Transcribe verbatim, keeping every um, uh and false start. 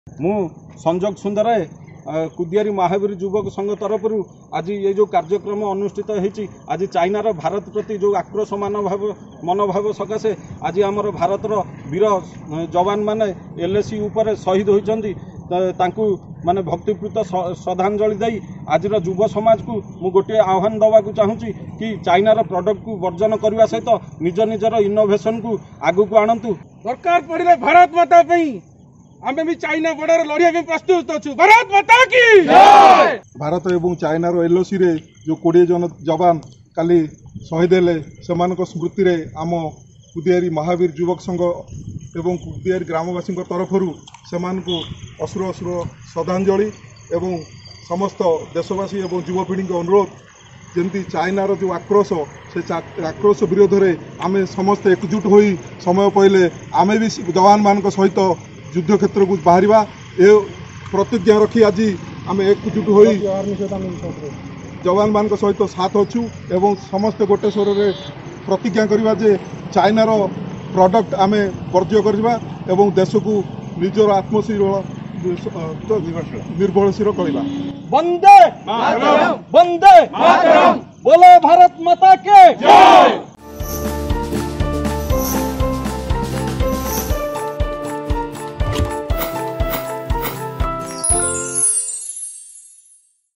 मु संजोग सुंदर कुदियारी महावीर युवक संघ तरफ आज ये जो कार्यक्रम अनुष्ठित होती आज चाइनार भारत प्रति जो आक्रोश मनोभाव मनोभाव सकाशे आज आमर भारतर वीर जवान माने एलएसी उपर शहीद होती माने भक्तिपूत श्रद्धांजलि दे आज युव समाज को मु गोटे आह्वान दवाक चाहूँगी कि चाइनार प्रोडक्ट को वर्जन करने सहित निज निजर इनोवेशन को आगु को आणंतु। दरकार पड़े भारत माता आमे भी चाइना बॉर्डर लड़िया भी प्रस्तुत अच्छु। भारत माता की जय। भारत एवं चाइनार एलओसी रे जो कोड़े जन जवान काली शहीद हेले सेमानक स्मृति रे आम कुदियारी महावीर युवक संघ एवं कुदियारी ग्रामवासी तरफ सेमानकु अश्रु अश्रु श्रद्धांजलि एवं समस्त देशवासी एवं युवपीढ़ी के अनुरोध जमी चाइनार जो आक्रोश से आक्रोश विरोध में आम समस्त एकजुट हो समय पहले आमे भी जवान मान सहित युद्ध क्षेत्र को बाहर ए प्रतिज्ञा रखी आज आम एकजुट हो जवान मान सहित साथ अच्छु एवं समस्त गोटे स्वर में प्रतिज्ञा करवा जे चाइनार प्रोडक्ट आम वर्ज्य करवा एवं देश को निजर आत्मशील निर्भरशील करवा। वंदे वंदे बोलो भारत माता के जय।